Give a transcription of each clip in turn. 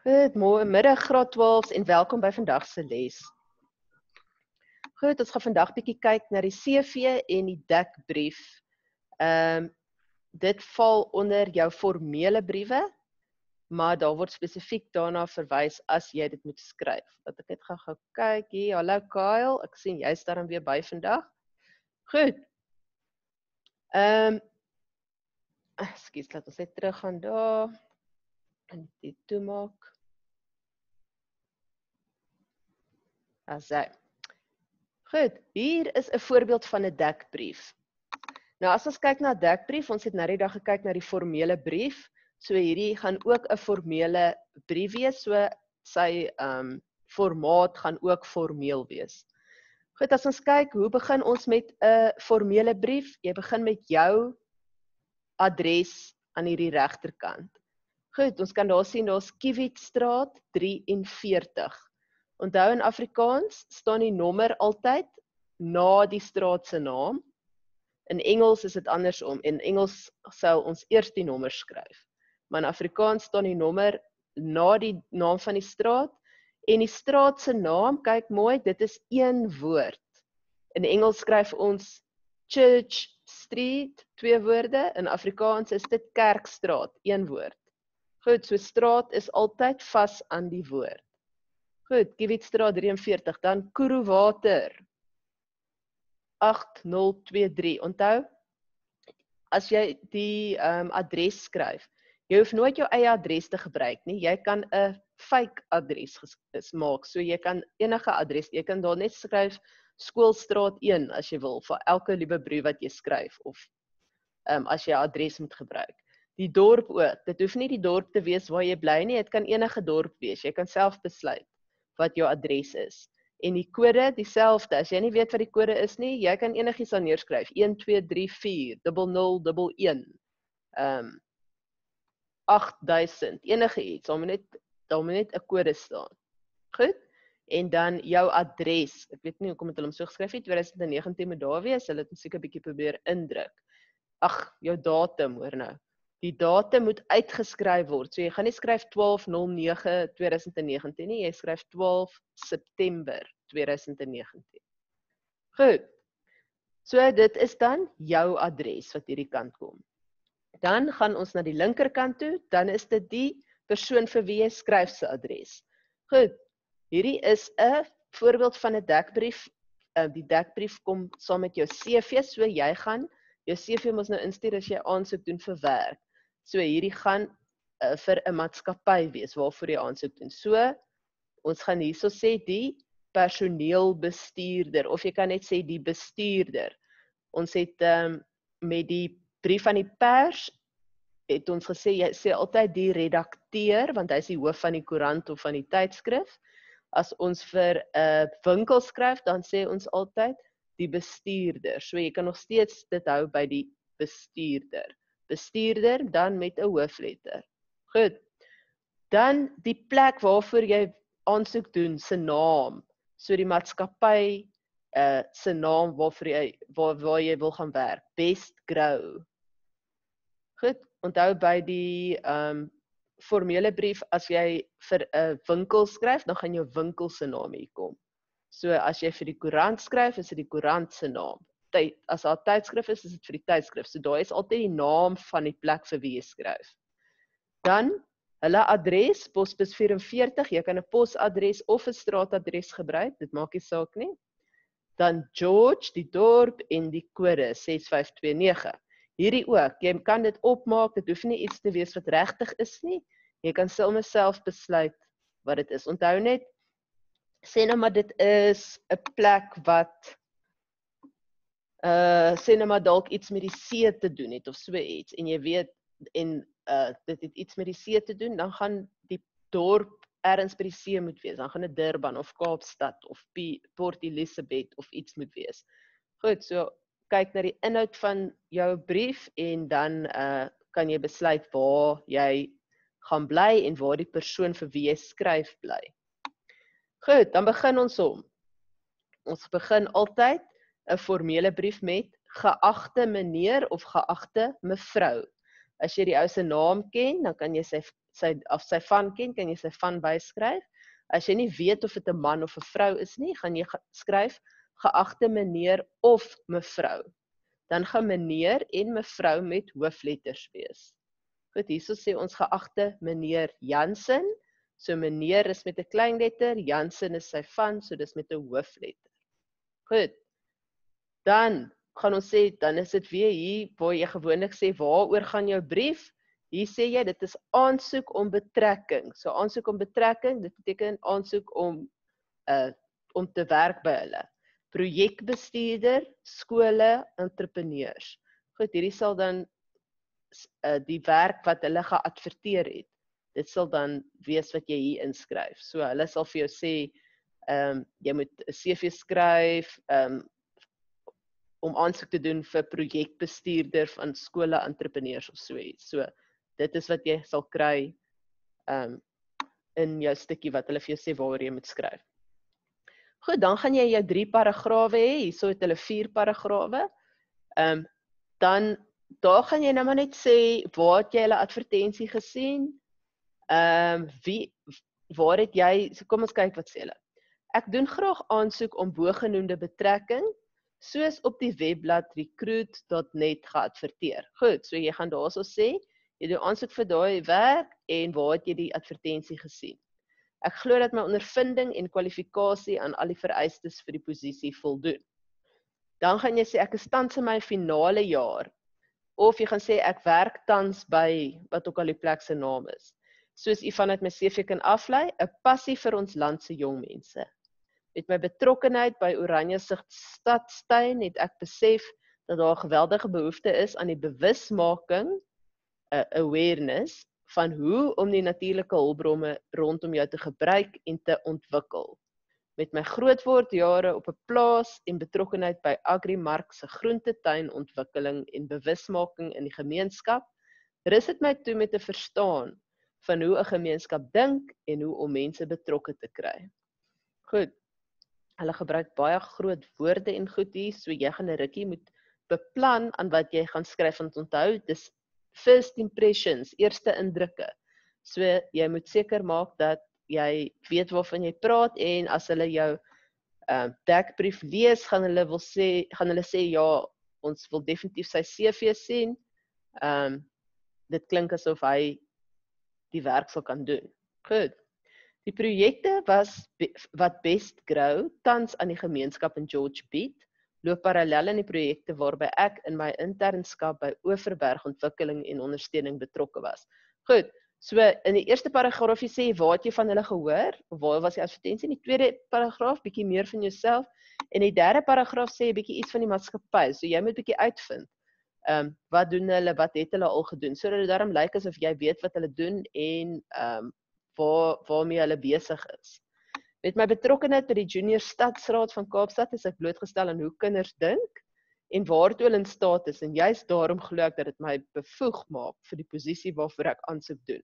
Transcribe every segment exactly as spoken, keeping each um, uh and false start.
Goeiemiddag graad twaalf en welkom by vandag se les. Goed, ons gaan vandag bietjie kyk na die C V en die dekbrief. Ehm um, dit val onder jou formele briewe, maar daar word spesifiek daarna verwys as jy dit moet skryf. Dat ek net gou-gou kyk hier. Hallo Kyle, ek sien jy's daar dan weer by vandag. Goed. Ehm um, Ekskuus, laat ons net teruggaan daar en dit toemaak. Asai. Goed, hier is 'n voorbeeld van 'n dekbrief. Nou as ons kyk na 'n dekbrief, ons het nou die dag gekyk na die formele brief, so hierdie gaan ook 'n formele brief wees, so sy um, formaat gaan ook formeel wees. Goed, as ons kyk, hoe begin ons met 'n formele brief? Jy begin met jou adres aan hierdie regterkant. Goed, ons kan daar sien, daar's Kiewietstraat drie en veertig. Onthou in Afrikaans staan die nommer altyd na die straat se naam. In Engels is dit andersom. In Engels sou ons eers die nommer skryf. Maar in Afrikaans staan die nommer na die naam van die straat. En die straat se naam, kyk mooi, dit is een woord. In Engels skryf ons Church Street, twee woorde. In Afrikaans is dit Kerkstraat, een woord. Goed, so straat is altyd vas aan die woord. Goed, Kiewietstraat drie en veertig, dan Koerowater agt nul twee drie. Onthou, as jy die um, adres skryf, jy hoef nooit jou eie adres te gebruik nie. Jy kan 'n fake adres maak. So jy kan enige adres, jy kan daar net skryf Skoolstraat een as jy wil, vir elke liewe brief wat jy skryf, of um, as jy 'n adres moet gebruik. Die dorp ook, dit hoef nie die dorp te wees waar jy bly nie, dit kan enige dorp wees, jy kan self besluit wat jou adres is. En die kode, dieselfde, as jy nie weet wat die kode is nie, jy kan enigiets aan neerskryf, een twee drie vier nul nul nul een, um, agt duisend, enige iets, daar moet net, daar moet net 'n kode staan. Goed? En dan jou adres, ek weet nie hoekom het hulle hom so geskryf het, twintig negentien moet daar wees, hulle het hom seker 'n bietjie probeer indruk. Ag, jou datum, hoor nou. Die datum moet uitgeskryf word, so jy gaan nie skryf twaalf nege twintig negentien nie, jy skryf twaalf September twintig negentien. Goed, so dit is dan jou adres wat hierdie kant kom. Dan gaan ons na die linkerkant toe, dan is dit die persoon vir wie jy skryf se adres. Goed, hierdie is 'n voorbeeld van 'n dekbrief, die dekbrief kom saam met jou C V, so jy gaan, jou C V moet nou instuur as jy aansoek doen vir werk. So hierdie gaan uh, vir 'n maatskappy wees waarvoor jy aansoek doen. So ons gaan hierso sê die personeelbestuurder, of jy kan net sê die bestuurder. Ons het um, met die brief aan die pers het ons gesê jy sê altyd die redakteur, want hy is die hoof van die koerant of van die tydskrif. As ons vir 'n uh, winkel skryf, dan sê ons altyd die bestuurder. So jy kan nog steeds dit hou by die bestuurder. Bestuurder, dan met 'n hoofletter. Goed. Dan die plek waarvoor jy aansoek doen, se naam. So die maatskappy uh, se naam waarvoor jy, waar, waar jy wil gaan werk. Best Grow. Goed. Onthou by die um, formele brief, as jy vir 'n winkel skryf, dan gaan jou winkel se naam hier kom. So as jy vir die koerant skryf, is dit die koerant se naam. Tyd, as daar tydskrif is, is dit vir die tydskrif. So daar is altyd die naam van die plek vir wie jy skryf. Dan, hulle adres, posbus vyf en veertig, jy kan 'n posadres of 'n straatadres gebruik, dit maak nie saak nie. Dan George, die dorp en die kode ses vyf twee nege. Hierdie ook, jy kan dit opmaak, dit hoef nie iets te wees wat regtig is nie. Jy kan sommer self besluit wat dit is. Onthou net, sê nou maar dit is 'n plek wat Uh, sê nou maar dalk iets met die see te doen het of so iets, en jy weet, en uh, dit het iets met die see te doen, dan gaan die dorp ergens by die see moet wees, dan gaan dit Durban of Kaapstad of P Port Elizabeth of iets moet wees. Goed, so kyk na die inhoud van jou brief en dan uh, kan jy besluit waar jy gaan bly en waar die persoon vir wie jy skryf bly. Goed, dan begin ons om. Ons begin altyd 'n formele brief met geagte meneer of geagte mevrou. As jy die ou se naam ken, dan kan jy sy sy of sy van ken, kan jy sy van byskryf. As jy nie weet of dit 'n man of 'n vrou is nie, gaan jy skryf geagte meneer of mevrou. Dan gaan meneer en mevrou met hoofletters wees. Goed, hierso sê ons geagte meneer Jansen. So meneer is met 'n klein letter, Jansen is sy van, so dis met 'n hoofletter. Goed. Dan gaan ons sê, dan is dit weer hier waar jy gewoonlik sê, waaroor gaan jou brief? Hier sê jy, dit is aansoek om betrekking. So aansoek om betrekking, dit beteken aansoek om, uh, om te werk by hulle. Projekbestuurder, skole, entrepreneurs. Goed, hierdie sal dan uh, die werk wat hulle geadverteer het. Dit sal dan wees wat jy hier inskryf. So hulle sal vir jou sê, um, jy moet 'n C V skryf, um, om aansoek te doen vir projekbestuurder van skole, entrepreneurs of so iets. So dit is wat jy sal kry um, in jou stukkie wat hulle vir jou sê waaroor jy moet skryf. Goed, dan gaan jy jou drie paragrawe hê, hierso het hulle vier paragrawe. Um, dan, daar gaan jy nou maar net sê, waar het jy hulle advertensie gesien? Um, wie, waar het jy, so kom ons kyk wat sê hulle. Ek doen graag aansoek om bogenoemde betrekking, soos op die webblad recruit dot net geadverteer. Goed, so jy gaan daarso sê, jy doen aansoek vir daai werk en waar het jy die advertensie gesien? Ek glo dat my ondervinding en kwalifikasie aan al die vereistes vir die posisie voldoen. Dan gaan jy sê, ek is tans in my finale jaar, of jy gaan sê, ek werk tans by, wat ook al die plek se naam is. Soos u vanuit my C V kan aflei, 'n passie vir ons land se jong mense. Met my betrokkenheid by Oranjesicht Stadstuin het ek besef dat daar 'n geweldige behoefte is aan die bewusmaking, uh, awareness, van hoe om die natuurlike hulpbronne rondom jou te gebruik en te ontwikkel. Met my grootwordjare op 'n plaas en betrokkenheid by Agrimark se groentetuinontwikkeling en bewusmaking in die gemeenskap, rus dit my toe met te verstaan van hoe 'n gemeenskap dink en hoe om mense betrokke te kry. Goed. Hulle gebruik baie groot woorde en goed hier, so jy gaan 'n rukkie moet beplan aan wat jy gaan skryf, want onthou, dis first impressions, eerste indrukke. So jy moet seker maak dat jy weet waarvan jy praat en as hulle jou uh, dekbrief lees, gaan hulle wil sê, gaan hulle sê ja, ons wil definitief sy C V sien. Um, dit klink asof hy die werk sal kan doen. Goed. Die projekte was wat Best Grow tans aan die gemeenskap in George bied, loop parallel in die projekte waarby ek in my internskap by Overberg ontwikkeling en ondersteuning betrokke was. Goed, so in die eerste paragraafie sê waar het jy van hulle gehoor, of waar was die advertensie? In die tweede paragraaf bietjie meer van jouself en die derde paragraaf sê 'n bietjie iets van die maatskappy. So jy moet bietjie uitvind. Um, wat doen hulle, wat het hulle al gedoen? Sodat dit daarom lyk asof jy weet wat hulle doen en um, waar waarmee hulle besig is. Met my betrokkenheid by die Junior Stadsraad van Kaapstad is ek blootgestel aan hoe kinders dink en waartoe hulle in staat is en juist daarom glo ek dat dit my bevoeg maak vir die posisie waarvoor ek aansoek doen.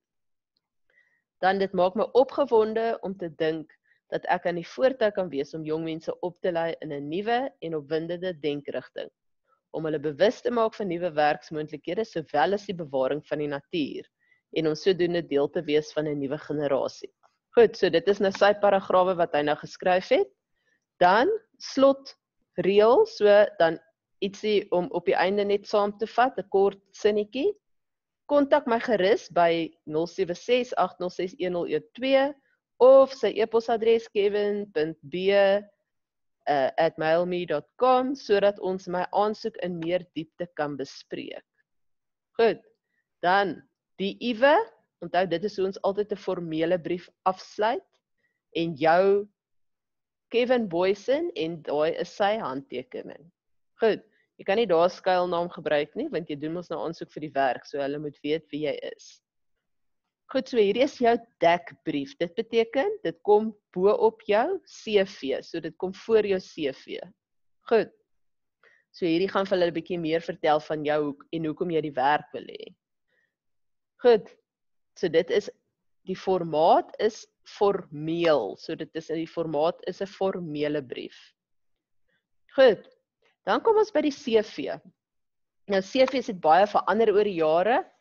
Dan dit maak my opgewonde om te dink dat ek aan die voortou kan wees om jong mense op te lei in 'n nuwe en opwindende denkrigting, om hulle bewus te maak van nuwe werksmoontlikhede sowel as die bewaring van die natuur en om sodoende deel te wees van 'n nuwe generasie. Goed, so dit is nou sy paragrawe wat hy nou geskryf het. Dan slot reël, so dan ietsie om op die einde net saam te vat, 'n kort sinnetjie. Kontak my gerus by nul sewe ses agt nul ses een nul een twee of sy e-posadres kevin punt b uh, at mailme dot com sodat ons my aansoek in meer diepte kan bespreek. Goed, dan die I W E, onthou dit is hoe ons altyd 'n formele brief afsluit en jou Kevin Boysen en daai is sy handtekening. Goed, jy kan nie daar skuilnaam gebruik nie, want jy doen mos nou aansoek vir die werk, so hulle moet weet wie jy is. Goed, so hierdie is jou dekbrief. Dit beteken, dit kom bo op jou C V, so dit kom voor jou C V. Goed, so hierdie gaan vir hulle 'n bietjie meer vertel van jou en hoekom jy die werk wil hê. Goed, so dit is, die formaat is formeel, so dit is, die formaat is 'n formele brief. Goed, dan kom ons by die C V. Nou C V's het baie verander oor die jare.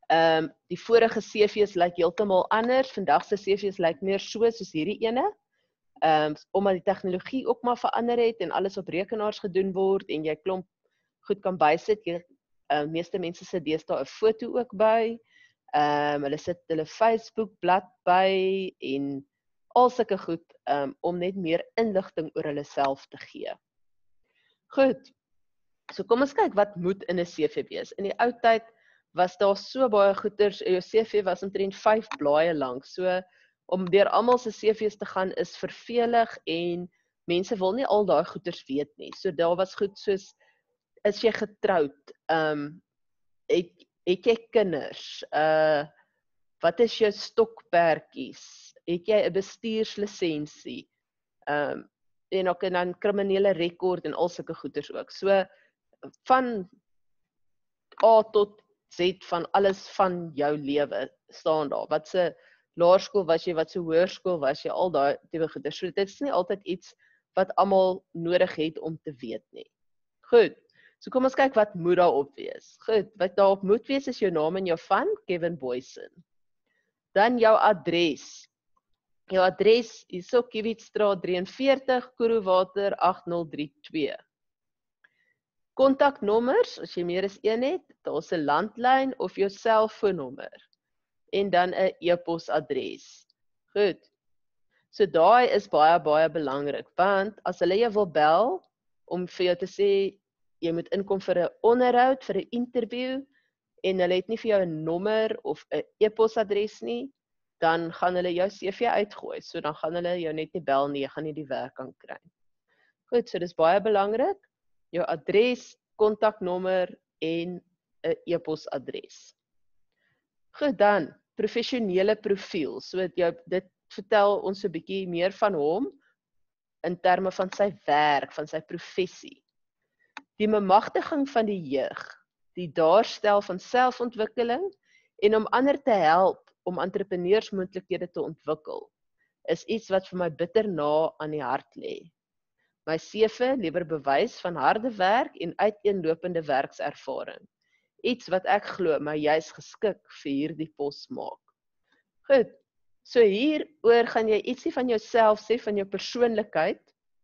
Um, die vorige C V's lyk heeltemal anders, vandag se C V's lyk meer so soos hierdie ene, um, omdat die tegnologie ook maar verander het en alles op rekenaars gedoen word en jy klomp goed kan bysit. Jy, uh, meeste mense sit deesdae 'n foto ook by, um, hulle sit hulle Facebook blad by en al sulke goed um, om net meer inligting oor hulle self te gee. Goed, so kom ons kyk wat moet in 'n C V wees. In die ou tyd was daar so baie goeders, jou C V was omtrent vyf blaaie lank, so om deur almal se C V's te gaan is vervelig en mense wil nie al daai goeders weet nie. So daar was goed soos, is jy getroud, um, het, het jy kinders, uh, wat is jou stokperdjies, het jy 'n bestuurslisensie, um, en ook en dan kriminele rekord en al sulke goeders ook. So van A tot Z van alles van jou lewe staan daar. Wat se laerskool was jy, wat se hoërskool was jy, al daai tipe goeders. So dit is nie altyd iets wat almal nodig het om te weet nie. Goed. So kom ons kyk wat moet daarop wees. Goed, wat daarop moet wees is jou naam en jou van, Kevin Boysen. Dan jou adres. Jou adres is so Kiewietstraat drie en veertig, Koerowater agt nul drie twee. Kontaknommers, as jy meer as een het, daar's 'n landlyn of jou selfoonnommer. En dan 'n e-posadres. Goed. So daai is baie baie belangrik, want as hulle jou wil bel om vir jou te sê jy moet inkom vir 'n onderhoud, vir 'n interview en hulle het nie vir jou 'n nommer of 'n e-posadres nie, dan gaan hulle jou C V uitgooi. So dan gaan hulle jou net nie bel nie, jy gaan nie die werk kan kry. Goed, so dis baie belangrik. Jou adres, kontaknommer en 'n e-posadres. Goed, dan professionele profiel. So jou, dit vertel ons 'n bietjie meer van hom in terme van sy werk, van sy professie. Die bemagtiging van die jeug, die daarstel van selfontwikkeling en om ander te help om entrepreneursmoontlikhede te ontwikkel, is iets wat vir my bitter na aan die hart lê. My C V lewer bewys van harde werk en uiteenlopende werkservaring. Iets wat ek glo my juis geskik vir hierdie pos maak. Goed, so hieroor gaan jy ietsie van jouself sê, van jou persoonlikheid,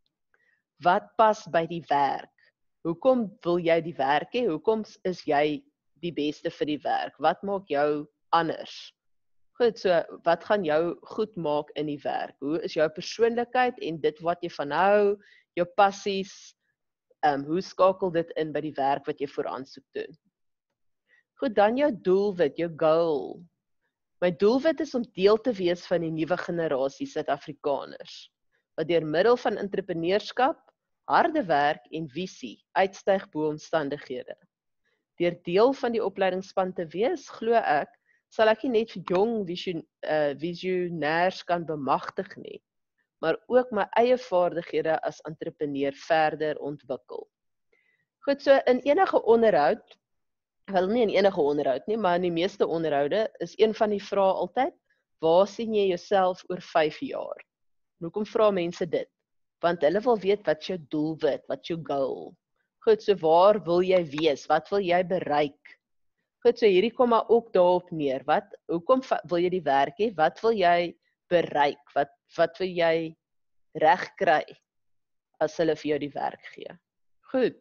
wat pas by die werk. Hoekom wil jy die werk hê? Hoekom is jy die beste vir die werk? Wat maak jou anders? Goed, so wat gaan jou goed maak in die werk? Hoe is jou persoonlikheid en dit wat jy van hou, jou passies, um, hoe skakel dit in by die werk wat jy voor aansoek doen? Goed, dan jou doelwit, jou goal. My doelwit is om deel te wees van die nuwe generasie Suid-Afrikaners, wat deur middel van entrepreneurskap, harde werk en visie uitstyg bo omstandighede. Deur deel van die opleidingsspan te wees, glo ek, sal ek nie net jong vision, uh, visionêers kan bemagtig nie, maar ook my eie vaardighede as entrepreneur verder ontwikkel. Goed, so in enige onderhoud, wel nie in enige onderhoud nie, maar in die meeste onderhoude is een van die vrae altyd, waar sien jy jouself oor vyf jaar? Hoekom vra mense dit? Want hulle wil weet wat jou doelwit, wat jou goal. Goed, so waar wil jy wees? Wat wil jy bereik? Goed, so hierdie kom maar ook daarop neer. Wat, hoekom wil jy die werk hê? Wat wil jy bereik? Wat, wat wil jy reg kry as hulle vir jou die werk gee? Goed.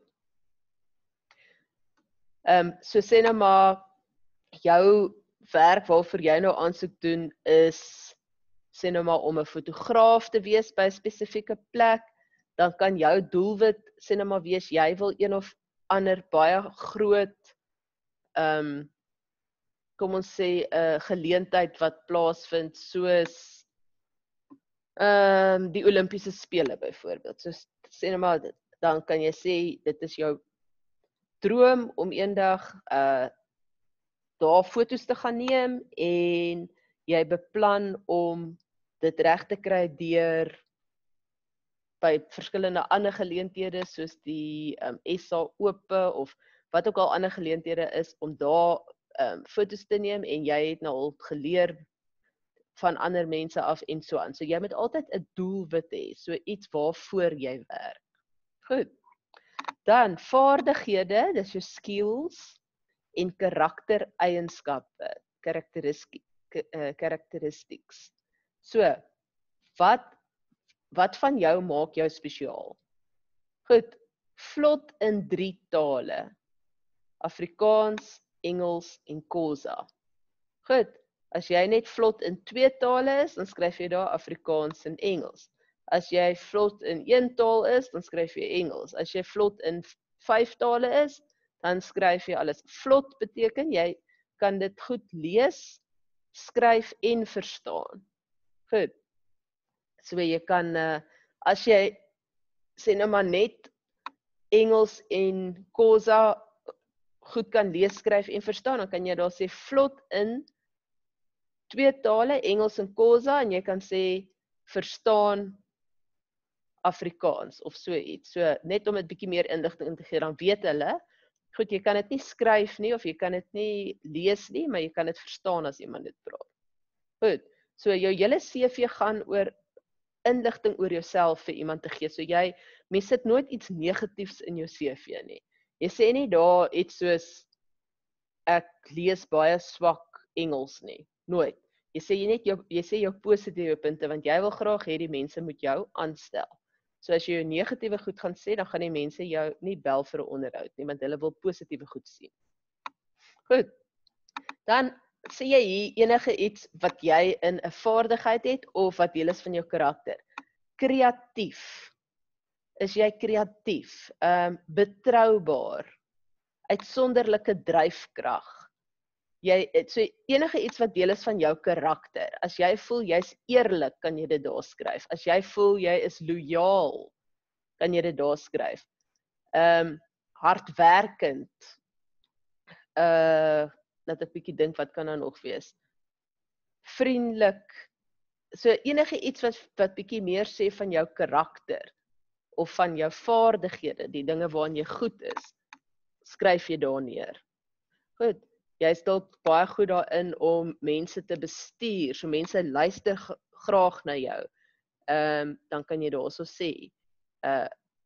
Um, so sê nou maar, jou werk waarvoor jy nou aansoek doen is, sê nou maar om 'n fotograaf te wees by 'n spesifieke plek, dan kan jou doelwit, sê nou maar wees, jy wil een of ander baie groot, um, kom ons sê, 'n uh, geleentheid wat plaasvind, soos um, die Olimpiese spele byvoorbeeld. So sê nou maar, dan kan jy sê, dit is jou droom om eendag uh, daar foto's te gaan neem en jy beplan om dit reg te kry deur by verskillende ander geleenthede soos die um, S A Ope of wat ook al ander geleenthede is om daar um, foto's te neem en jy het nou al geleer van ander mense af en so aan. So jy moet altyd 'n doelwit hê, so iets waarvoor jy werk. Goed. Dan vaardighede, dis jou skills en karaktereienskappe, characteristics. So, wat, wat van jou maak jou spesiaal? Goed, vlot in drie tale, Afrikaans, Engels en Khoza. Goed, as jy net vlot in twee tale is, dan skryf jy daar Afrikaans en Engels. As jy vlot in een taal is, dan skryf jy Engels. As jy vlot in vyf tale is, dan skryf jy alles. Vlot beteken jy kan dit goed lees, skryf en verstaan. Goed. So jy kan, uh, as jy sê nou maar net Engels en Khoza goed kan lees, skryf en verstaan, dan kan jy daar sê vlot in twee tale, Engels en Khoza, en jy kan sê verstaan Afrikaans of so iets. So net om 'n bietjie meer inligting te gee, dan weet hulle, goed, jy kan dit nie skryf nie of jy kan dit nie lees nie, maar jy kan dit verstaan as iemand dit praat. Goed. So jou hele C V gaan oor inligting oor jouself vir iemand te gee. So jy mens sit nooit iets negatiefs in jou C V nie. Jy sê nie daar iets soos ek lees baie swak Engels nie. Nooit. Jy sê jy net jou jy sê jou positiewe punte want jy wil graag hê die mense moet jou aanstel. So as jy jou negatiewe goed gaan sê, dan gaan die mense jou nie bel vir 'n onderhoud nie, want hulle wil positiewe goed sien. Goed. Dan sê jy hier enige iets wat jy in 'n vaardigheid het of wat deel is van jou karakter. Kreatief. Is jy kreatief? Um, betroubaar. Uitsonderlike dryfkrag. Jy, so enige iets wat deel is van jou karakter. As jy voel jy's eerlik, kan jy dit daar skryf. As jy voel jy is loyaal, kan jy dit daar skryf. Um, hardwerkend. Uh, dat ek bietjie dink wat kan daar nog wees. Vriendelik. So enige iets wat wat bietjie meer sê van jou karakter of van jou vaardighede, die dinge waarin jy goed is, skryf jy daar neer. Goed. Jy is dalk baie goed daarin om mense te bestuur, so mense luister graag na jou. Ehm um, dan kan jy daarso sê, uh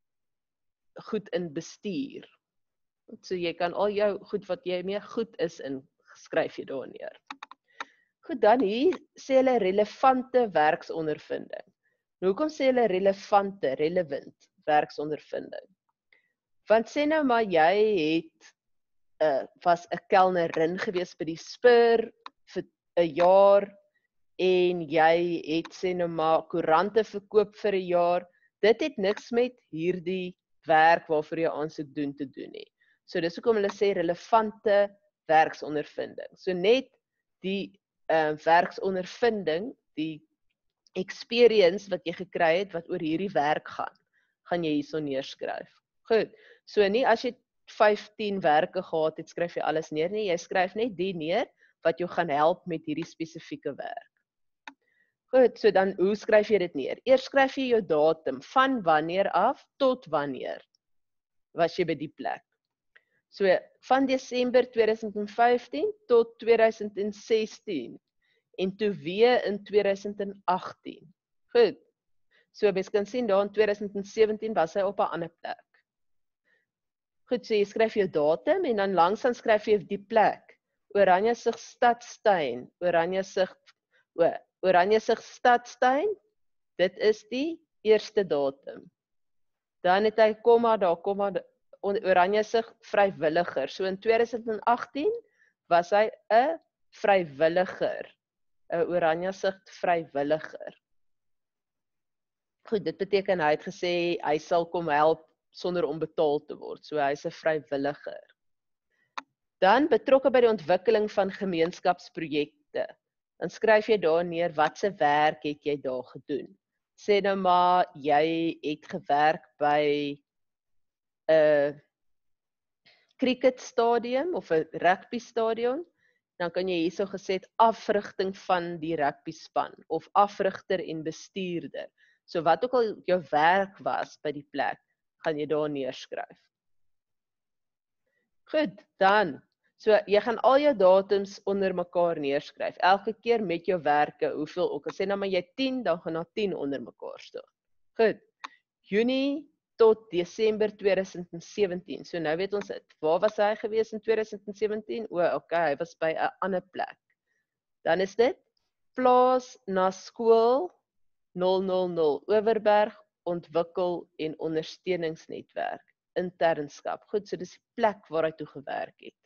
goed in bestuur. So jy kan al jou goed wat jy mee goed is in, skryf jy daar neer. Goed, dan hier sê hulle relevante werksondervinding. Nou hoekom sê hulle relevante, relevant werksondervinding? Want sê nou maar jy het Uh, was 'n kelnerin gewees by die Spur vir 'n jaar en jy het sê nou maar koerante verkoop vir 'n jaar. Dit het niks met hierdie werk waarvoor jy aansoek doen te doen nie. So dis hoekom hulle sê relevante werksondervinding. So net die uh, werksondervinding, die experience wat jy gekry het wat oor hierdie werk gaan, gaan jy hierso neerskryf. Goed. So nie as jy vyftien werke gehad het, skryf jy alles neer nie, jy skryf net die neer wat jou gaan help met hierdie spesifieke werk. Goed, so dan hoe skryf jy dit neer? Eers skryf jy jou datum, van wanneer af tot wanneer was jy by die plek. So van Desember tweeduisend vyftien tot tweeduisend sestien en toe weer in tweeduisend agttien. Goed, so mens kan sien daar in tweeduisend sewentien was hy op 'n ander plek. Goed, so jy skryf jou datum en dan langs dan skryf jy die plek. Oranjesig Stadstuin, Oranjesig, o, Oranjesig Stadstuin, dit is die eerste datum. Dan het hy komma daar, komma Oranjesig vrywilliger. So in tweeduisend agttien was hy 'n vrywilliger, 'n Oranjesig vrywilliger. Goed, dit beteken hy het gesê hy sal kom help sonder om betaal te word. So hy is 'n vrywilliger. Dan betrokke by die ontwikkeling van gemeenskapsprojekte. Dan skryf jy daar neer watse werk het jy daar gedoen. Sê nou maar jy het gewerk by 'n cricketstadium of 'n rugbystadion, dan kan jy hierso gesê afrigting van die rugbyspan of afrigter en bestuurder. So wat ook al jou werk was by die plek, gaan jy daar neerskryf. Goed, dan, so jy gaan al jou datums onder mekaar neerskryf. Elke keer met jou werke, hoeveel ook, as sê nou maar jy tien, dan gaan daar tien onder mekaar staan. Goed, Junie tot Desember tweeduisend sewentien. So nou weet ons dit. Waar was hy gewees in tweeduisend sewentien? O, okay, hy was by 'n ander plek. Dan is dit plaas na skool nul nul nul Oeverberg ontwikkel en ondersteuningsnetwerk internskap. Goed, so dis die plek waar hy toe gewerk het.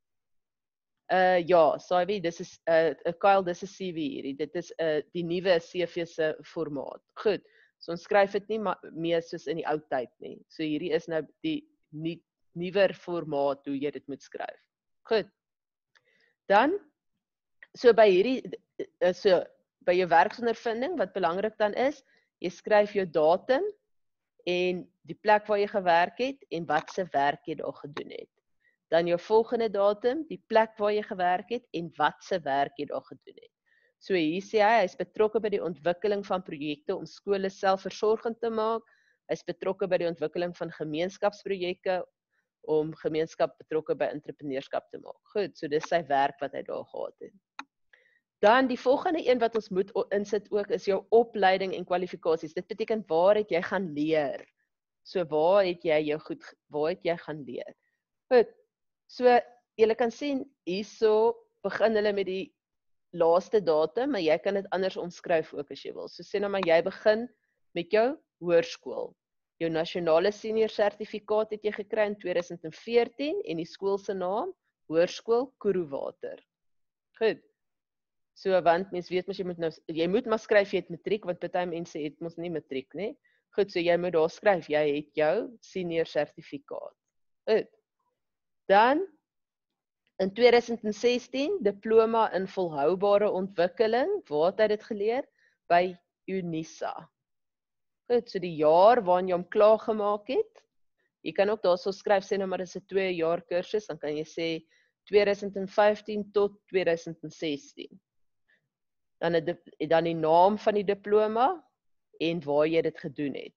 Uh ja, Sawie, dis is 'n uh, Kyle, dis 'n C V hierdie. Dit is 'n uh, die nuwe C V se formaat. Goed. So ons skryf dit nie meer soos in die ou tyd nie. So hierdie is nou die nie, nuwer formaat hoe jy dit moet skryf. Goed. Dan so by hierdie so by jou werksondervinding wat belangrik dan is, jy skryf jou datum en die plek waar jy gewerk het en wat se werk jy daar gedoen het. Dan jou volgende datum, die plek waar jy gewerk het en wat se werk jy daar gedoen het. So hier sê hy, hy is betrokke by die ontwikkeling van projekte om skole selfversorgend te maak. Hy is betrokke by die ontwikkeling van gemeenskapsprojekte om gemeenskap betrokke by entrepreneurskap te maak. Goed, so dis sy werk wat hy daar gehad het. Dan die volgende een wat ons moet insit ook is jou opleiding en kwalifikasies. Dit beteken waar het jy gaan leer? So waar het jy jou goed, waar het jy gaan leer? Goed, so julle kan sien, hierso begin hulle met die laaste datum, maar jy kan dit anders omskryf ook as jy wil. So sê nou maar jy begin met jou hoërskool. Jou nasionale senior sertifikaat het jy gekry in tweeduisend veertien en die skool se naam Hoërskool Koerowater. Goed. So want mens weet mos jy moet nou jy moet maar skryf jy het matriek want baie mense het mos nie matriek nie. Goed, so jy moet daar skryf jy het jou senior sertifikaat. Goed. Dan in tweeduisend sestien diploma in volhoubare ontwikkeling, waar het hy dit geleer? By Unisa. Goed, so die jaar waarin jy hom klaar gemaak het. Jy kan ook daarso skryf sê nou maar dis 'n twee jaar kursus, dan kan jy sê tweeduisend vyftien tot tweeduisend sestien. Dan die, dan die naam van die diploma en waar jy dit gedoen het.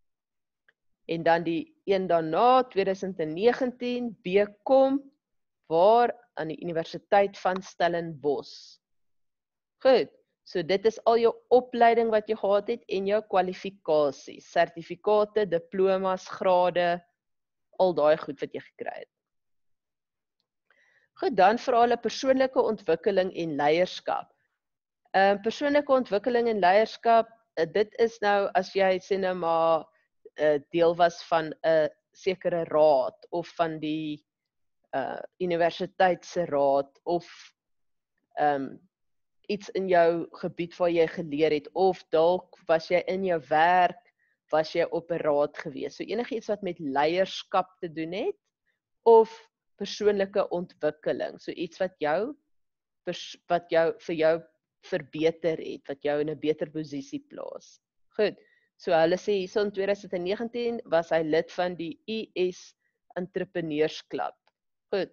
En dan die een daarna tweeduisend negentien B Com waar aan die Universiteit van Stellenbosch. Goed, so dit is al jou opleiding wat jy gehad het en jou kwalifikasies, sertifikate, diplomas, grade, al daai goed wat jy gekry het. Goed, dan vir hulle persoonlike ontwikkeling en leierskap. Um, persoonlike ontwikkeling en leierskap, uh, dit is nou as jy sê nou maar uh, deel was van 'n uh, sekere raad of van die uh, universiteitse raad of um, iets in jou gebied waar jy geleer het of dalk was jy in jou werk, was jy op 'n raad gewees. So enigiets wat met leierskap te doen het of persoonlike ontwikkeling, so iets wat jou wat jou vir jou verbeter het, wat jou in 'n beter posisie plaas. Goed. So hulle sê hierso in tweeduisend negentien was hy lid van die U S Entrepreneursklub. Goed.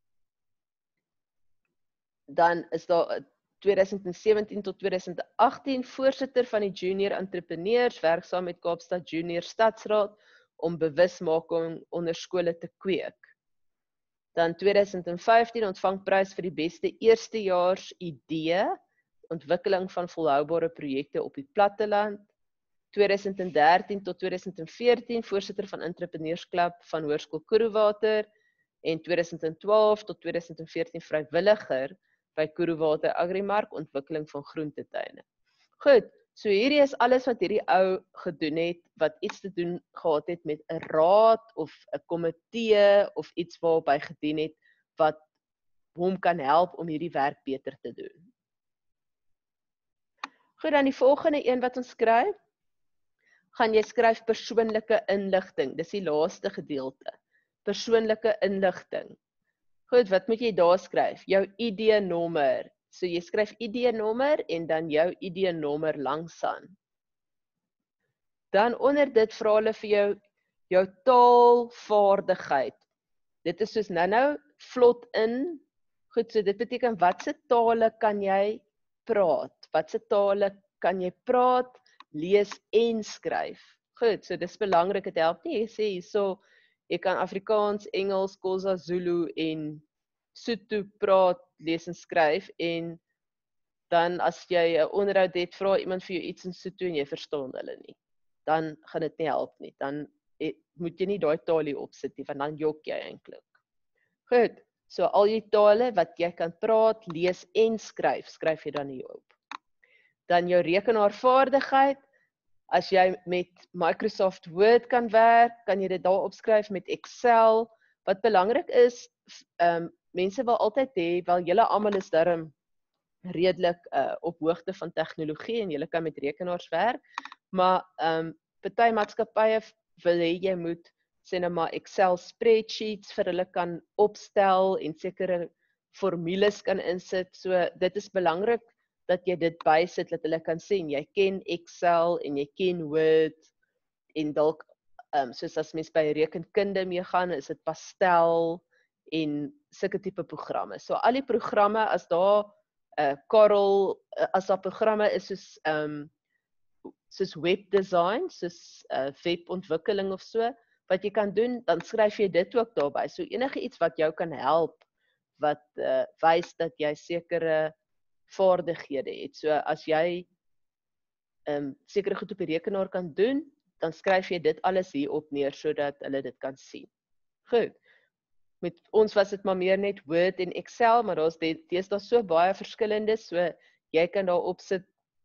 Dan is daar tweeduisend sewentien tot tweeduisend agttien voorsitter van die Junior Entrepreneurs, werksaam met Kaapstad Junior Stadsraad om bewusmaking onder skole te kweek. Dan tweeduisend vyftien ontvang prys vir die beste eerstejaars idee, ontwikkeling van volhoubare projekte op die platteland. tweeduisend dertien tot tweeduisend veertien voorsitter van Entrepreneursklub van Hoërskool Koerowater en tweeduisend twaalf tot tweeduisend veertien vrywilliger by Koerowater Agrimark ontwikkeling van groentetuine. Goed, so hierdie is alles wat hierdie ou gedoen het wat iets te doen gehad het met 'n raad of 'n komitee of iets waarop hy gedien het wat hom kan help om hierdie werk beter te doen. Goed, dan die volgende een wat ons skryf, gaan jy skryf persoonlike inligting. Dis die laaste gedeelte. Persoonlike inligting. Goed, wat moet jy daar skryf? Jou I D-nommer. So jy skryf I D-nommer en dan jou I D-nommer langsaan. Dan onder dit vra hulle vir jou jou taalvaardigheid. Dit is soos nou-nou vlot in. Goed, so dit beteken watse tale kan jy praat? Watse tale kan jy praat, lees en skryf? Goed, so dis belangrik, dit help nie, jy sê hierso, jy kan Afrikaans, Engels, Xhosa, Zulu en Sotho praat, lees en skryf en dan as jy 'n onderhoud het, vra iemand vir jou iets in Sotho en jy verstaan hulle nie. Dan gaan dit nie help nie. Dan het, moet jy nie daai taal hier opsit nie, want dan jok jy eintlik. Goed, so al die tale wat jy kan praat, lees en skryf, skryf jy dan hier op. Dan jou rekenaarvaardigheid, as jy met Microsoft Word kan werk, kan jy dit daar opskryf met Excel. Wat belangrik is, um, mense wil altyd hê, wel julle almal is darm redelik uh, op hoogte van tegnologie en julle kan met rekenaars werk, maar um, party maatskappye wil hê jy moet sê nou maar Excel spreadsheets vir hulle kan opstel en sekere formules kan insit. So dit is belangrik dat jy dit bysit, dat hulle kan sien, jy ken Excel en jy ken Word en dalk, um, soos as mens by rekenkunde mee gaan, is dit Pastel en sulke tipe programme. So al die programme, as daar uh, Corel, uh, as daar programme is soos, um, soos webdesign, soos uh, webontwikkeling of so, wat jy kan doen, dan skryf jy dit ook daarby. So enige iets wat jou kan help, wat uh, wys dat jy sekere vaardighede het. So as jy um, sekere goed op die rekenaar kan doen, dan skryf jy dit alles hier op neer, sodat hulle dit kan sien. Goed, met ons was dit maar meer net Word en Excel, maar daar's deesdae so baie verskillende, so jy kan daar opsit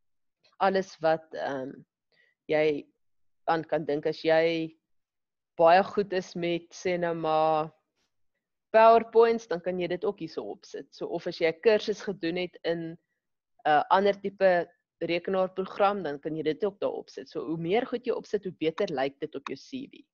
alles wat um, jy aan kan dink. As jy baie goed is met, sê nou maar, PowerPoints, dan kan jy dit ook hierso opsit. So of as jy 'n kursus gedoen het in 'n uh, ander tipe rekenaarprogram, dan kan jy dit ook daar opsit. So hoe meer goed jy opsit, hoe beter lyk dit op jou C V.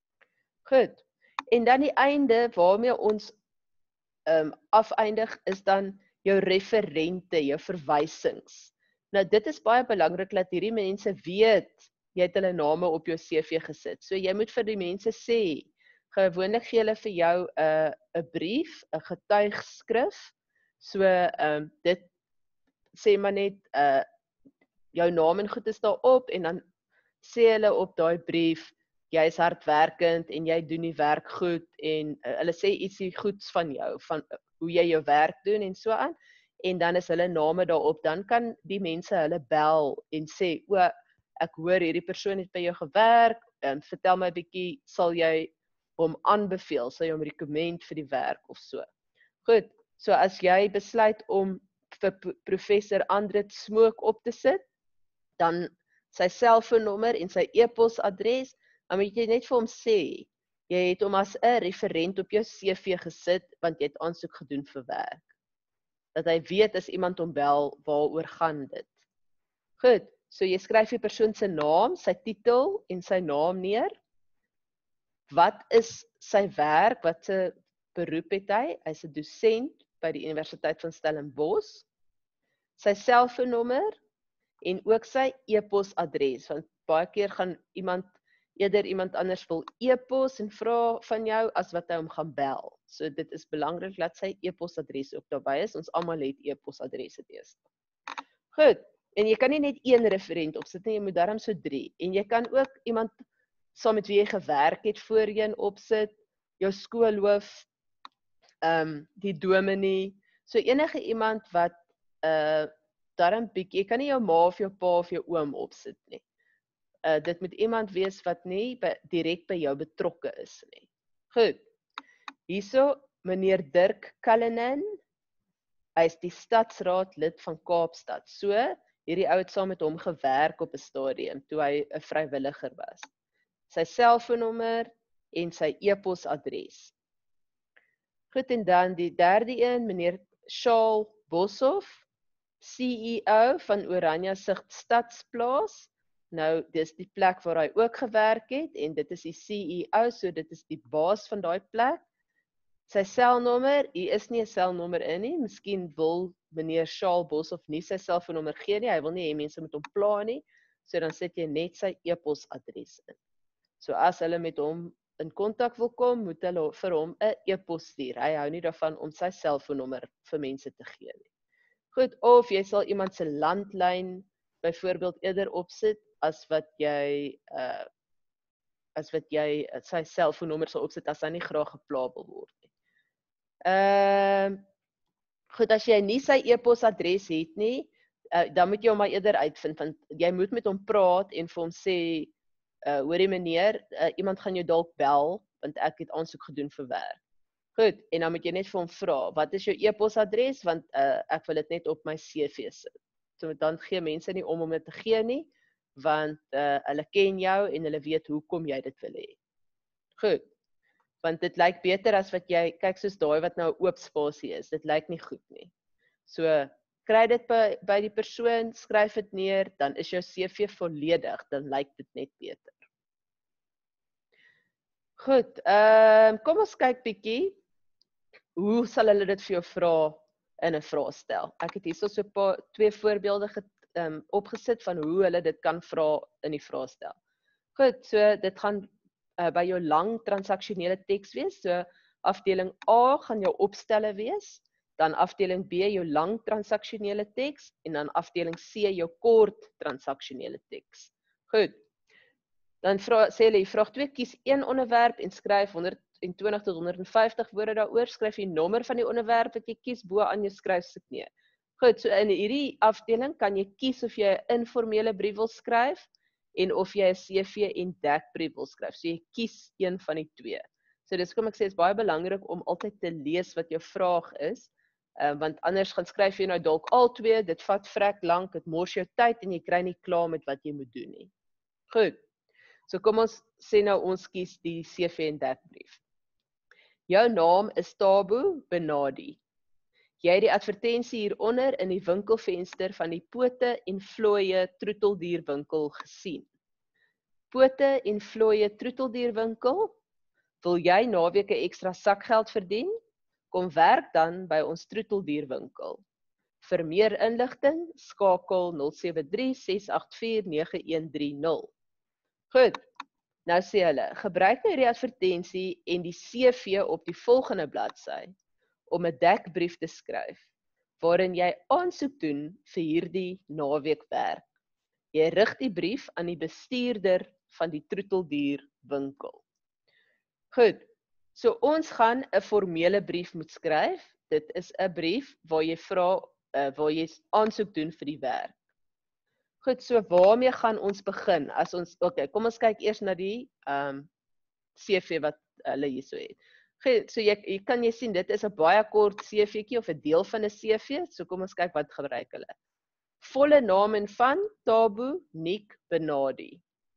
Goed. En dan die einde waarmee ons um, afeindig is dan jou referente, jou verwysings. Nou dit is baie belangrik dat hierdie mense weet jy het hulle name op jou C V gesit. So jy moet vir die mense sê, gewoonlik gee hulle vir jou 'n uh, 'n brief, 'n getuigskrif. So um, dit sê maar net uh, jou naam en goed is daarop en dan sê hulle op daai brief, jy is hardwerkend en jy doen die werk goed en uh, hulle sê ietsie goeds van jou, van uh, hoe jy jou werk doen en so aan, en dan is hulle name daarop, dan kan die mense hulle bel en sê, o, ek hoor hierdie persoon het by jou gewerk, en vertel my 'n bietjie, sal jy hom aanbeveel, sal jy hom recommend vir die werk of so. Goed, so as jy besluit om vir professor Andrit Smook op te sit, dan sy selfoonnommer en sy e-posadres, dan moet jy net vir hom sê, jy het hom as 'n referent op jou C V gesit, want jy het aansoek gedoen vir werk. Dat hy weet as iemand hom bel, waaroor gaan dit. Goed, so jy skryf die persoon se naam, sy titel en sy naam neer. Wat is sy werk, wat se beroep het hy? Hy's 'n dosent by die Universiteit van Stellenbosch. Sy selfoonnommer en ook sy e-posadres, want baie keer gaan iemand eerder iemand anders wil e-pos en vra van jou as wat hy hom gaan bel. So dit is belangrik dat sy e-posadres ook daarby is. Ons almal het e-posadresse deesdae. Goed, en jy kan nie net een referent opsit nie, jy moet darm so drie. En jy kan ook iemand saam met wie jy gewerk het voorheen opsit, jou skoolhoof, um, die dominee, so enige iemand wat uh, darm bietjie, jy kan nie jou ma of jou pa of jou oom opsit nie. Uh, dit moet iemand wees wat nie by, direk by jou betrokke is nie. Goed, hierso meneer Dirk Cullinan, hy is die stadsraad lid van Kaapstad, so hierdie ou het saam met hom gewerk op 'n stadium, toe hy 'n vrywilliger was. Sy selfoonnommer en sy e-posadres. Goed, en dan die derde een, meneer Charles Boshoff, C E O van Oranje Sicht Stadsplaas. Nou, dis die plek waar hy ook gewerk het, en dit is die C E O, so dit is die baas van daai plek. Sy selnommer, hier is nie 'n selnommer in nie, miskien wil meneer Charles Boshoff nie sy selfoonnommer gee nie, hy wil nie hê mense met hom pla nie, so dan sit jy net sy e-posadres in. So as hulle met hom in kontak wil kom, moet hulle vir hom 'n e-pos stuur. Hy hou nie daarvan om sy selfoonnommer vir mense te gee nie. Goed, of jy sal iemand se landlyn byvoorbeeld eerder opsit as wat jy uh, as wat jy sy selfoonnommer sal opsit as hy nie graag gepla wil word nie. Ehm uh, goed, as jy nie sy e-posadres het nie, uh, dan moet jy hom maar eerder uitvind, want jy moet met hom praat en vir hom sê uh, hoorie meneer, uh, iemand gaan jou dalk bel, want ek het aansoek gedoen vir werk. Goed, en dan moet jy net vir hom vra, wat is jou e-posadres, want uh, ek wil dit net op my C V sit. So dan gee mense nie om om dit te gee nie, want uh, hulle ken jou en hulle weet hoekom jy dit wil hê. Goed, want dit lyk beter as wat jy, kyk soos daai wat nou 'n oop spasie is, dit lyk nie goed nie. So, kry dit by, by die persoon, skryf dit neer, dan is jou C V volledig, dan lyk dit net beter. Goed, um, kom ons kyk bietjie, hoe sal hulle dit vir jou vra in 'n vraestel? Ek het hierso so 'n paar twee voorbeelde get, um, opgesit van hoe hulle dit kan vra in die vraestel. Goed, so dit gaan uh, by jou lang transaksionele teks wees, so afdeling A gaan jou opstelle wees, dan afdeling B jou lang transaksionele teks en dan afdeling C jou kort transaksionele teks. Goed. Dan vra, sê hulle, vraag twee, kies een onderwerp en skryf honderdtwintig tot honderdvyftig woorde daaroor, skryf die nommer van die onderwerp wat jy kies bo aan jou skryfstuk neer. Goed, so in hierdie afdeling kan jy kies of jy 'n informele brief wil skryf en of jy 'n C V en dekbrief wil skryf. So jy kies een van die twee. So dis kom ek sê, is baie belangrik om altyd te lees wat jou vraag is, uh, want anders gaan skryf jy nou dalk al twee, dit vat vrek lank, dit mors jou tyd en jy kry nie klaar met wat jy moet doen nie. Goed. So kom ons sê nou ons kies die C V en dekbrief. Jou naam is Tabo Benadi. Jy het die advertensie hieronder in die winkelvenster van die Pote en Vlooie Troeteldierwinkel gesien. Pote en Vlooie Troeteldierwinkel, wil jy naweek 'n ekstra sakgeld verdien? Kom werk dan by ons troeteldierwinkel. Vir meer inligting, skakel nul sewe drie ses agt vier nege een drie nul. Goed, nou sê hulle, gebruik nou hierdie advertensie en die C V op die volgende bladsy om 'n dekbrief te skryf, waarin jy aansoek doen vir hierdie naweekwerk. Jy rig die brief aan die bestuurder van die troeteldierwinkel. Goed, so ons gaan 'n formele brief moet skryf. Dit is 'n brief waar jy vra, uh, waar jy aansoek doen vir die werk. Goed, so waarmee gaan ons begin? As ons, okay, kom ons kyk eers na die um, C V wat hulle hierso het. Goed, so jy, jy kan jy sien, dit is 'n baie kort C V'tjie of 'n deel van 'n C V, so kom ons kyk wat gebruik hulle. Volle naam en van Tabo Nik Benadi.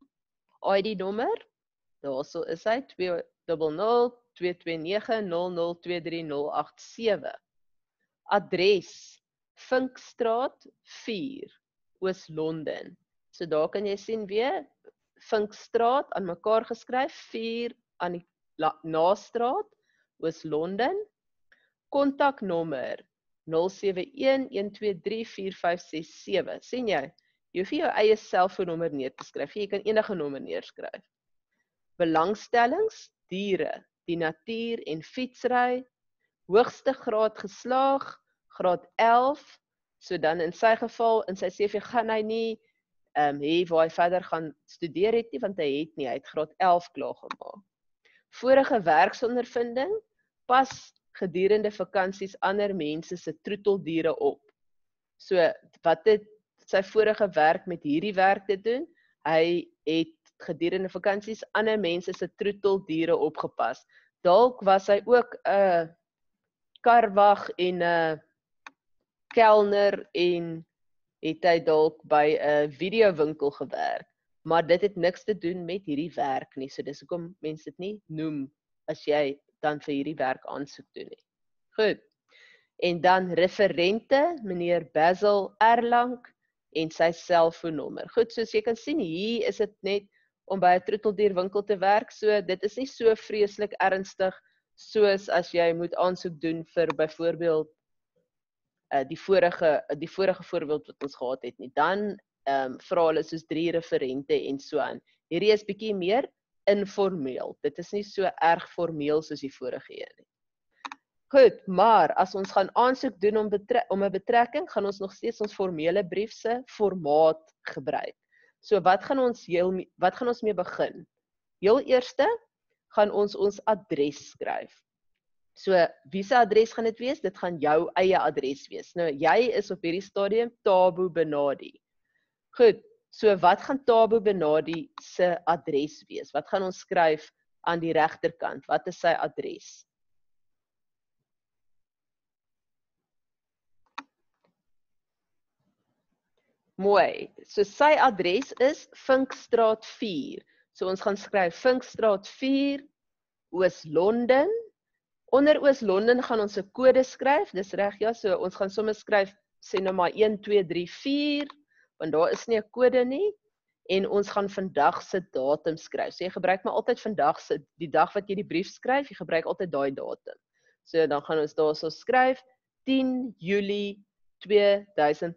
I D nommer, daarso is hy twee nul nul twee twee nege nul nul twee drie nul agt sewe. Adres, Vinkstraat vier, Oos-London. So daar kan jy sien weer, Vinkstraat aan mekaar geskryf, vier aan die Naastraat, Oos-London. Kontaknommer nul sewe een een twee drie vier vyf ses sewe. Sien jy? Jy hoef nie jou eie selfoonnommer neer te skryf, jy kan enige nommer neerskryf. Belangstellings, diere, die natuur en fietsry, hoogste graad geslaag, graad elf, so dan in sy geval, in sy C V gaan hy nie um, hê waar hy verder gaan studeer het nie, want hy het nie, hy het graad elf klaar gemaak. Vorige werksondervinding, pas gedurende vakansies ander mense se troeteldiere op. So, wat het sy vorige werk met hierdie werk te doen? Hy het gedurende vakansies ander mense se troeteldiere opgepas. Dalk was hy ook 'n uh, karwag en 'n uh, kelner en het hy dalk by 'n uh, videowinkel gewerk, maar dit het niks te doen met hierdie werk nie, so dis hoekom mense dit nie noem as jy dan vir hierdie werk aansoek doen nie. Goed, en dan referente, meneer Basil Erlang en sy selfoonnommer. Goed, soos jy kan sien, hier is dit net om by 'n troeteldierwinkel te werk, so dit is nie so vreeslik ernstig soos as jy moet aansoek doen vir byvoorbeeld uh, die vorige die vorige voorbeeld wat ons gehad het nie. Dan um, vra hulle soos drie referente en so aan. Hierdie is bietjie meer informeel. Dit is nie so erg formeel soos die vorige een nie. Goed, maar as ons gaan aansoek doen om, om 'n betrekking, gaan ons nog steeds ons formele brief se formaat gebruik. So wat gaan ons heel, wat gaan ons mee begin? Heel eerste gaan ons ons adres skryf. So wie se adres gaan dit wees? Dit gaan jou eie adres wees. Nou jy is op hierdie stadium Tabo Benadi. Goed, So wat gaan Thabo Benadi se adres wees? Wat gaan ons skryf aan die regterkant? Wat is sy adres? Mooi. So sy adres is Vinkstraat vier. So ons gaan skryf Vinkstraat vier, Oos-London. Onder Oos-London gaan ons 'n kode skryf. Dis reg, ja. So ons gaan sommer skryf sê nou maar een twee drie vier, want daar is nie 'n kode nie. En ons gaan vandag se datum skryf. So jy gebruik maar altyd vandag se die dag wat jy die brief skryf, jy gebruik altyd daai datum. So dan gaan ons daarso skryf tien Julie tweeduisend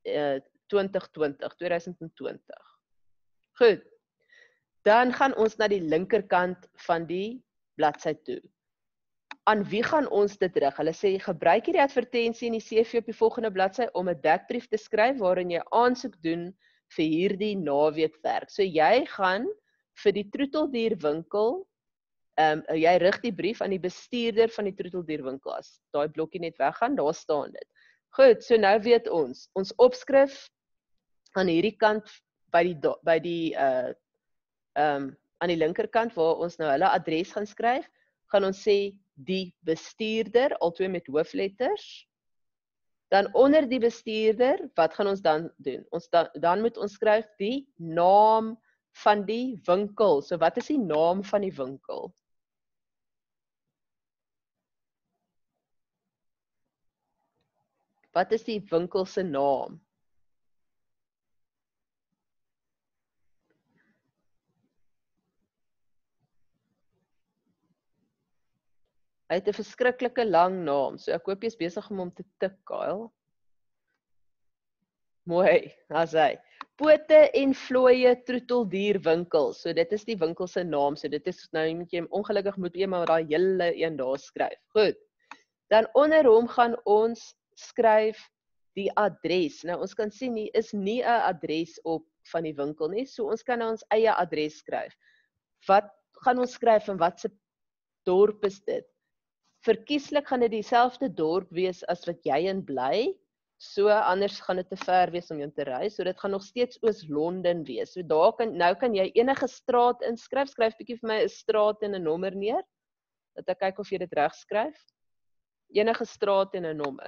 twintig. Goed. Dan gaan ons na die linkerkant van die bladsy toe. Aan wie gaan ons dit rig? Hulle sê gebruik hierdie advertensie in die C V op die volgende bladsy om 'n dekbrief te skryf waarin jy aansoek doen vir hierdie naweekwerk. So jy gaan vir die troeteldierwinkel, ehm um, jy rig die brief aan die bestuurder van die troeteldierwinkel. As daai blokkie net weggaan, daar staan dit. Goed, so nou weet ons, ons opskrif aan hierdie kant by die by die uh ehm um, aan die linkerkant waar ons nou hulle adres gaan skryf, gaan ons sê die bestuurder, albei met hoofletters. Dan onder die bestuurder, wat gaan ons dan doen? Ons dan, dan moet ons skryf die naam van die winkel. So wat is die naam van die winkel? Wat is die winkel se naam? Hy het 'n verskriklike lang naam, so ek hoop jy is besig om hom te tik, Kyle. Mooi, as hy. Pote en vlooie troeteldierwinkel. So dit is die winkel se naam. So dit is nou moet jy ongelukkig moet jy maar daai hele een daar skryf. Goed. Dan onder hom gaan ons skryf die adres. Nou ons kan sien hier is nie 'n adres op van die winkel nie. So ons kan nou ons eie adres skryf. Wat gaan ons skryf en wat se dorp is dit? Verkieslik gaan dit dieselfde dorp wees as wat jy in bly. So anders gaan dit te ver wees om in te ry. So dit gaan nog steeds Oos-London wees. So daar kan nou kan jy enige straat inskryf. Skryf bietjie vir my 'n straat en 'n nommer neer. Dat ek kyk of jy dit reg skryf. Enige straat en 'n nommer.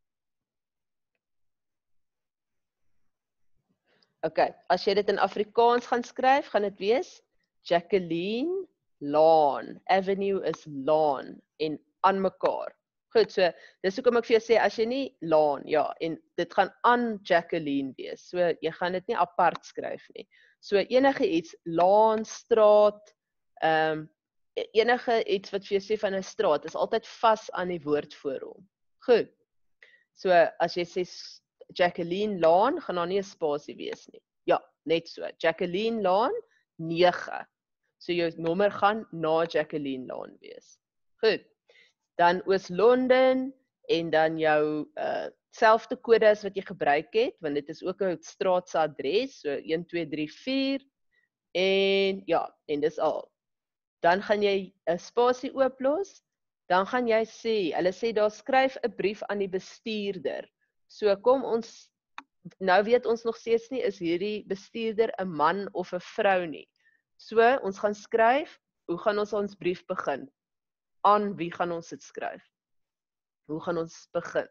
OK, as jy dit in Afrikaans gaan skryf, gaan dit wees Jacqueline Laan. Avenue is Laan en aan mekaar. Goed, so dis hoekom ek vir jou sê as jy nie Laan, ja, en dit gaan aan Jacqueline wees. So jy gaan dit nie apart skryf nie. So enige iets Laan, straat, ehm um, enige iets wat vir jou sê van 'n straat is altyd vas aan die woord voor hom. Goed. So as jy sê Jacqueline Laan, gaan daar nie 'n spasie wees nie. Ja, net so. Jacqueline Laan nege. So jou nommer gaan na Jacqueline Laan wees. Goed. Dan Oos-London en dan jou uh selfde kode as wat jy gebruik het, want dit is ook 'n straat se adres, so een twee drie vier en ja, en dis al. Dan gaan jy 'n spasie ooplos, dan gaan jy sê, hulle sê daar skryf 'n brief aan die bestuurder. So kom ons nou weet ons nog steeds nie is hierdie bestuurder 'n man of 'n vrou nie. So ons gaan skryf, hoe gaan ons ons brief begin? Aan wie gaan ons dit skryf? Hoe gaan ons begin?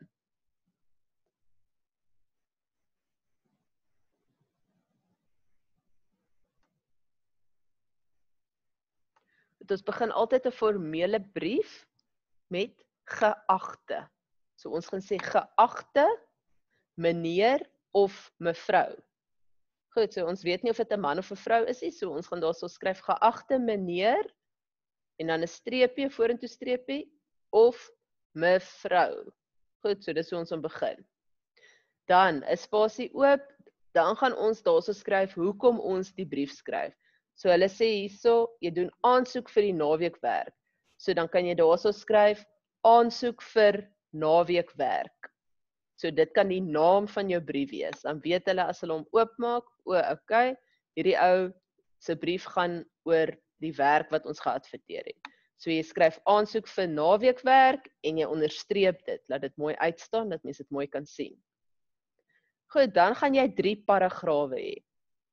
Dit ons begin altyd 'n formele brief met geagte. So ons gaan sê geagte meneer of mevrou. Goed, so ons weet nie of dit 'n man of 'n vrou is nie, so ons gaan daarso skryf geagte meneer en dan 'n streepie vorentoe streepie of mevrou. Goed, so dis hoe ons om begin. Dan 'n spasie oop, dan gaan ons daarso skryf hoekom ons die brief skryf. So hulle sê hierso, jy doen aansoek vir die naweekwerk. So dan kan jy daarso skryf aansoek vir naweekwerk. So dit kan die naam van jou brief wees. Dan weet hulle as hulle hom oopmaak, o, okay, hierdie ou se brief gaan oor die werk wat ons geadverteer het. So jy skryf aansoek vir naweekwerk en jy onderstreep dit, laat dit mooi uitstaan, dat mense dit mooi kan sien. Goed, dan gaan jy drie paragrawe hê.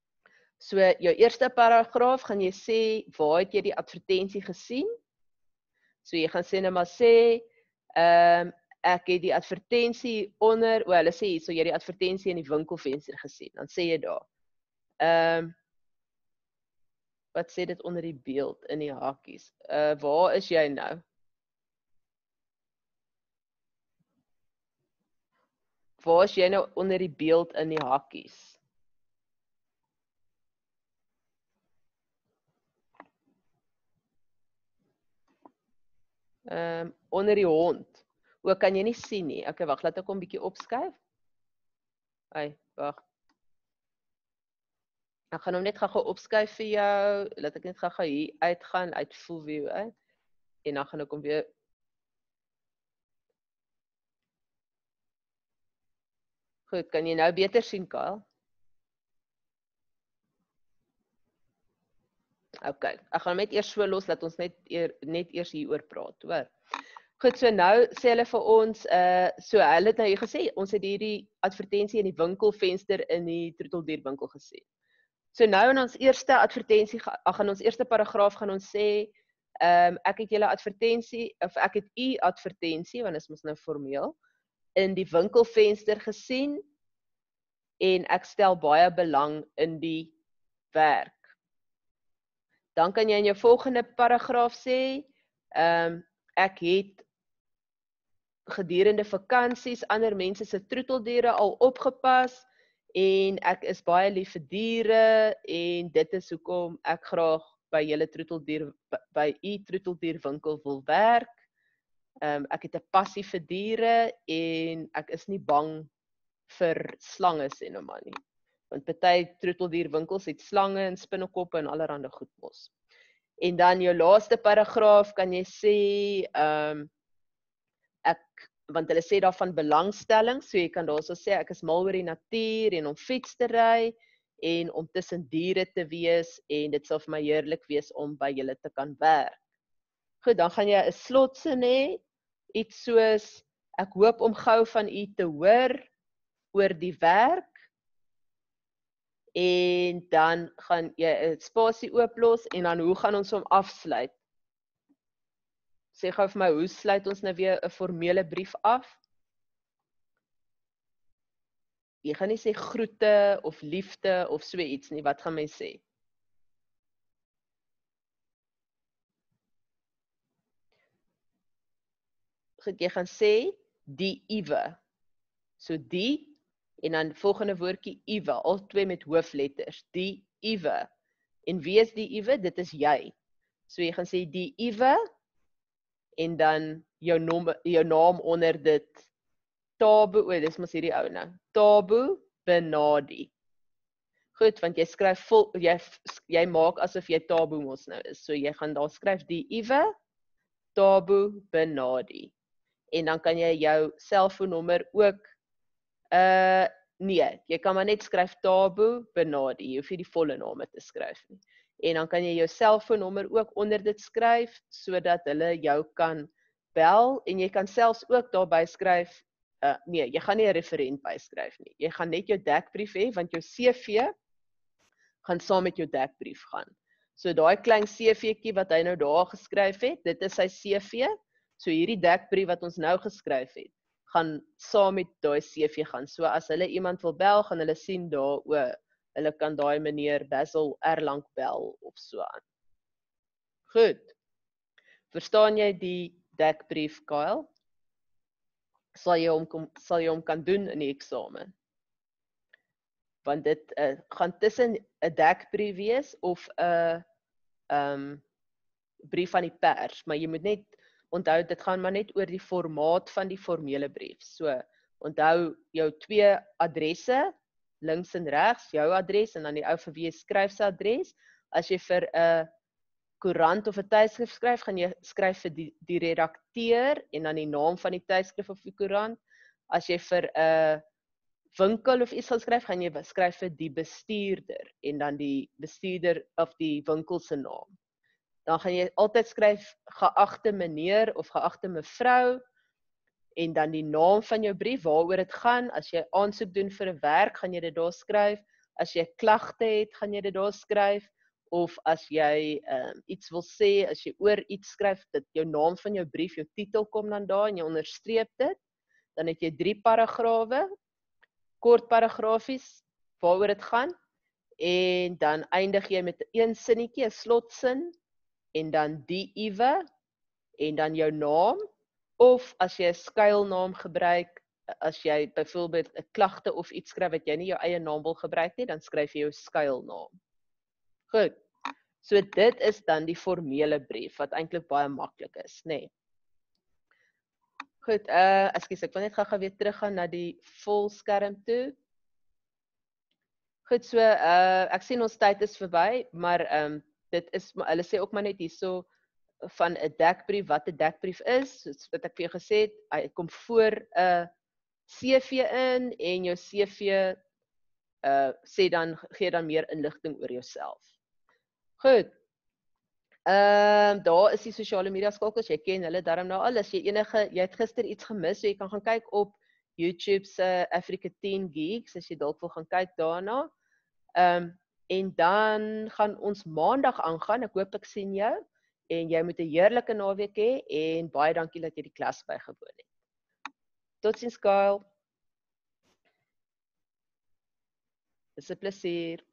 So jou eerste paragraaf gaan jy sê waar het jy die advertensie gesien? So jy gaan sê net maar sê ehm um, ek het die advertensie onder, o hulle sê hier, so jy het die advertensie in die winkelvenster gesien. Dan sê jy daar. Ehm um, wat sê dit onder die beeld in die hakies? Uh waar is jy nou? Waar is jy nou onder die beeld in die hakies? Ehm um, onder die hond. O, kan jy nie sien nie. Okay, wag, laat ek hom bietjie opskuif. Ai, wag. Ek gaan hom net gou-gou opskuif vir jou. Laat ek net gou-gou hier uitgaan uit full view uit. En dan gaan ek hom weer Goed, kan jy nou beter sien, Kyle? Ok, ek gaan net eers so los, dat ons net, eer, net eers hier oor praat, hoor. Goed, so nou sê hulle vir ons, uh, so hulle het nou hier gesê, ons het hierdie advertensie in die winkelvenster in die troeteldierwinkel gesien. So nou in ons eerste advertensie, ag in ons eerste paragraaf gaan ons sê, um, ek het julle advertensie, of ek het u advertensie, want dit is mos nou formeel, in die winkelvenster gesien, en ek stel baie belang in die werk. Dan kan jy in jou volgende paragraaf sê, um, ek het gedurende vakansies ander mense se troeteldiere al opgepas, en ek is baie lief vir diere, en dit is hoekom ek graag by julle troeteldier, by u troeteldierwinkel wil werk. Um, ek het 'n passie vir diere, en ek is nie bang vir slange sê nou maar nie. Want party troeteldierwinkels het slange en spinnekoppe en allerhande goed mos. En dan jou laaste paragraaf kan jy sê, um, ek, want hulle sê daar van belangstelling, so jy kan daarso sê, ek is mal oor die natuur en om fiets te ry, en om tussen diere te wees, en dit sal vir my heerlik wees om by julle te kan werk. Goed, dan gaan jy 'n slotsin hê, iets soos, ek hoop om gou van u te hoor oor die werk, en dan gaan jy 'n spasie ooplos, en dan hoe gaan ons hom afsluit? Sê gou vir my, hoe sluit ons nou weer 'n formele brief af? Jy gaan nie sê groete, of liefde, of so iets nie, wat gaan my sê? Goed, jy gaan sê, die uwe. So die, en dan volgende woordjie uwe, al twee met hoofletters, die uwe. En wie is die uwe? Dit is jy. So jy gaan sê die uwe, en dan jou, nom, jou naam onder dit, Tabu, o, dis mos hierdie ou nou, Tabu Benadi. Goed, want jy skryf vol, jy, jy maak asof jy Tabu mos nou is, so jy gaan daar skryf die uwe, Tabu Benadi. En dan kan jy jou selfoonnommer ook, uh, nee, jy kan maar net skryf Tabu Benadi, jy hoef nie die volle name te skryf nie. En dan kan jy jou selfoonnommer ook onder dit skryf, sodat hulle jou kan bel, en jy kan selfs ook daarby skryf, uh, nee, jy gaan nie 'n referent byskryf nie, jy gaan net jou dekbrief hê, want jou C V gaan saam met jou dekbrief gaan. So daai klein C V'tjie wat hy nou daar geskryf het, dit is sy C V, so hierdie dekbrief wat ons nou geskryf het, gaan saam met daai C V gaan. So as hulle iemand wil bel, gaan hulle sien daar, o, hulle kan daai meneer Basil Erlang bel, of so aan. Goed. Verstaan jy die dekbrief, Kyle? Sal jy hom, sal jy hom kan doen in die eksamen? Want dit uh, gaan tussen 'n dekbrief wees, of 'n um, brief aan die pers, maar jy moet net onthou, dit gaan maar net oor die formaat van die formele brief. So, onthou jou twee adresse, links en regs, jou adres, en dan die ou vir wie jy skryf sy adres. As jy vir 'n koerant of 'n tydskrif skryf, gaan jy skryf vir die, die redakteur, en dan die naam van die tydskrif of die koerant. As jy vir 'n winkel of iets gaan skryf, gaan jy skryf vir die bestuurder, en dan die bestuurder of die winkel se naam. Dan gaan jy altyd skryf, geagte meneer of geagte mevrou, en dan die naam van jou brief, waaroor dit gaan. As jy aansoek doen vir 'n werk, gaan jy dit daar skryf. As jy klagte het, gaan jy dit daar skryf. Of as jy um, iets wil sê, as jy oor iets skryf, dat jou naam van jou brief, jou titel kom dan daar en jy onderstreep dit, dan het jy drie paragrawe, kort paragrafies, waaroor dit gaan, en dan eindig jy met een sinnetjie, 'n slotsin, en dan die iwe, en dan jou naam, of as jy 'n skuilnaam gebruik, as jy byvoorbeeld 'n klagte of iets skryf wat jy nie jou eie naam wil gebruik nie, dan skryf jy jou skuilnaam. Goed. So dit is dan die formele brief wat eintlik baie maklik is, nê. Nee. Goed, uh ekskuus, ek wil net gou-gou weer teruggaan na die volskerm toe. Goed, so uh ek sien ons tyd is verby, maar ehm um, dit is hulle sê ook maar net hierso van 'n dekbrief, wat 'n dekbrief is, soos wat ek vir jou gesê het, hy kom voor 'n C V in en jou C V uh sê dan gee dan meer inligting oor jouself. Goed. Ehm um, daar is die sosiale media skakels, jy ken hulle darm nou al. As jy enige jy het gister iets gemis, so jy kan gaan kyk op YouTube se Africa ten Geeks as jy dalk wil gaan kyk daarna. Ehm um, en dan gaan ons maandag aangaan. Ek hoop ek sien jou en jy moet 'n heerlike naweek hê en baie dankie dat jy die klas bygewoon het. Totsiens, Kyle. Dis 'n plesier.